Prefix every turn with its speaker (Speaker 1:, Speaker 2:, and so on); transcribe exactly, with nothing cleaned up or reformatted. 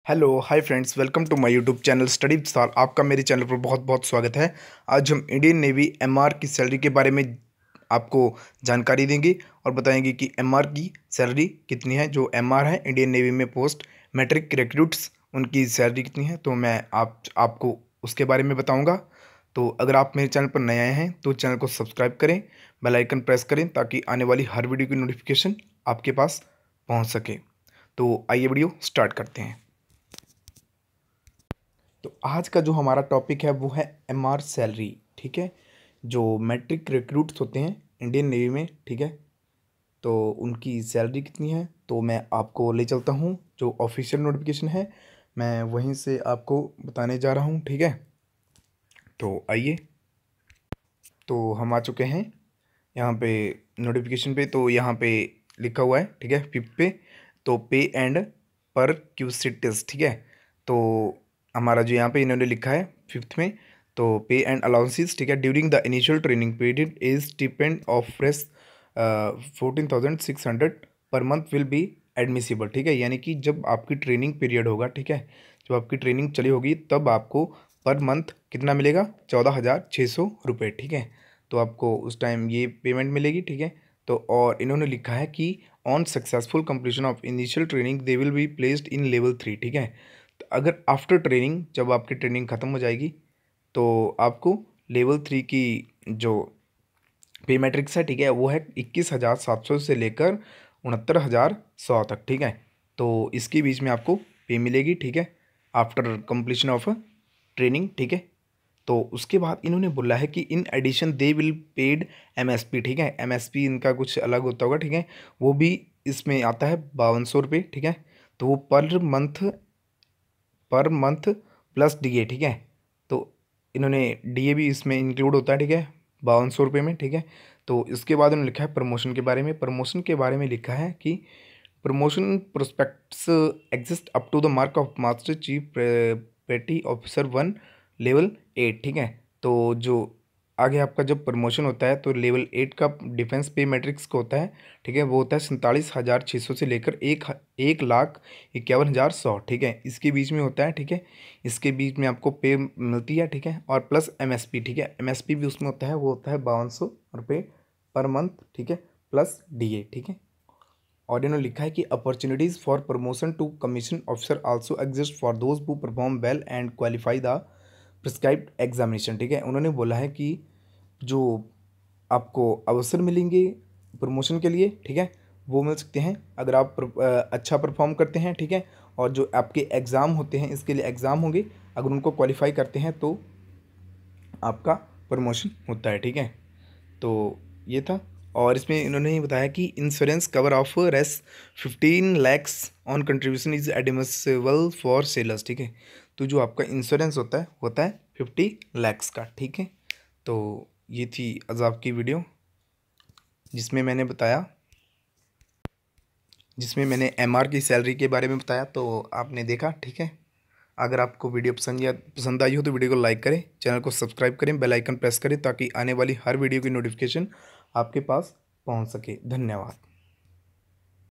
Speaker 1: Hello hi friends, welcome to my YouTube channel study Vistar. आपका मेरे channel पर बहुत बहुत स्वागत है। आज हम इंडियन नेवी एमआर की सैलरी के बारे में आपको जानकारी देंगे और बताएंगे कि एमआर की सैलरी कितनी है। जो एमआर है, इंडियन नेवी में पोस्ट मैट्रिक रिक्रूट्स, उनकी सैलरी कितनी है, तो मैं आप आपको उसके बारे में बताऊँगा। तो अगर आप मेरे चैनल पर नए आए हैं तो चैनल को सब्सक्राइब करें, बेल आइकन प्रेस करें ताकि आने वाली हर वीडियो की नोटिफिकेशन आपके पास पहुँच सके। तो आइए वीडियो स्टार्ट करते हैं। तो आज का जो हमारा टॉपिक है वो है एमआर सैलरी। ठीक है, जो मैट्रिक रिक्रूट्स होते हैं इंडियन नेवी में, ठीक है, तो उनकी सैलरी कितनी है तो मैं आपको ले चलता हूँ। जो ऑफिशियल नोटिफिकेशन है मैं वहीं से आपको बताने जा रहा हूँ। ठीक है, तो आइए, तो हम आ चुके हैं यहाँ पे नोटिफिकेशन पे। तो यहाँ पे लिखा हुआ है, ठीक है, फिफ्थ पे, तो पे एंड पर क्यूसिटिस। ठीक है, तो हमारा जो यहाँ पे इन्होंने लिखा है फिफ्थ में, तो पे एंड अलाउंसेस, ठीक है, during the initial training period is stipend of fresh fourteen thousand six hundred per month will be admissible. ठीक है, यानी कि जब आपकी ट्रेनिंग पीरियड होगा, ठीक है, जब आपकी ट्रेनिंग चली होगी तब आपको पर मंथ कितना मिलेगा, चौदह हज़ार छः सौ रुपये। ठीक है, तो आपको उस टाइम ये पेमेंट मिलेगी। ठीक है, तो और इन्होंने लिखा है कि on successful completion of initial training they will be placed in level three. ठीक है, तो अगर आफ्टर ट्रेनिंग, जब आपकी ट्रेनिंग ख़त्म हो जाएगी तो आपको लेवल थ्री की जो पे मैट्रिक्स है, ठीक है, वो है इक्कीस हज़ार सात सौ से लेकर उनहत्तर हज़ार सौ तक। ठीक है, तो इसके बीच में आपको पे मिलेगी। ठीक है, आफ्टर कंप्लीशन ऑफ ट्रेनिंग। ठीक है, तो उसके बाद इन्होंने बोला है कि in addition they will paid MSP. ठीक है, एमएसपी इनका कुछ अलग होता होगा। ठीक है, वो भी इसमें आता है बावन सौ रुपये। ठीक है, तो वो per month per month plus DA. ठीक है, तो इन्होंने डीए भी इसमें इंक्लूड होता है। ठीक है, बावन सौ रुपये में। ठीक है, तो इसके बाद उन्होंने लिखा है प्रमोशन के बारे में। प्रमोशन के बारे में लिखा है कि promotion prospects exist up to the mark of master chief petty officer one level eight. ठीक है, तो जो आगे आपका जब प्रमोशन होता है तो लेवल एट का डिफेंस पे मैट्रिक्स को होता है। ठीक है, वो होता है सैंतालीस हज़ार छः सौ से लेकर एक एक लाख इक्यावन हज़ार सौ। ठीक है, इसके बीच में होता है। ठीक है, इसके बीच में आपको पे मिलती है। ठीक है, और प्लस एमएसपी। ठीक है, एमएसपी भी उसमें होता है, वो होता है बावन सौ रुपये पर मंथ। ठीक है, प्लस डीए। ठीक है, और इन्होंने लिखा है कि opportunities for promotion to commission officer also exist for those who perform well and qualify the prescribed examination. ठीक है, उन्होंने बोला है कि जो आपको अवसर मिलेंगे प्रमोशन के लिए, ठीक है, वो मिल सकते हैं अगर आप प्र- अ, अच्छा परफॉर्म करते हैं। ठीक है, और जो आपके एग्ज़ाम होते हैं, इसके लिए एग्ज़ाम होंगे, अगर उनको क्वालिफाई करते हैं तो आपका प्रमोशन होता है। ठीक है, तो ये था। और इसमें इन्होंने ये बताया कि insurance cover of Rs fifteen lakhs on contribution is admissible for sailors. ठीक है, तो जो आपका इंश्योरेंस होता है होता है फिफ्टी लैक्स का। ठीक है, तो ये थी आज आपकी वीडियो जिसमें मैंने बताया जिसमें मैंने एमआर की सैलरी के बारे में बताया, तो आपने देखा। ठीक है, अगर आपको वीडियो पसंद या पसंद आई हो तो वीडियो को लाइक करें, चैनल को सब्सक्राइब करें, बेल आइकन प्रेस करें ताकि आने वाली हर वीडियो की नोटिफिकेशन आपके पास पहुंच सके। धन्यवाद।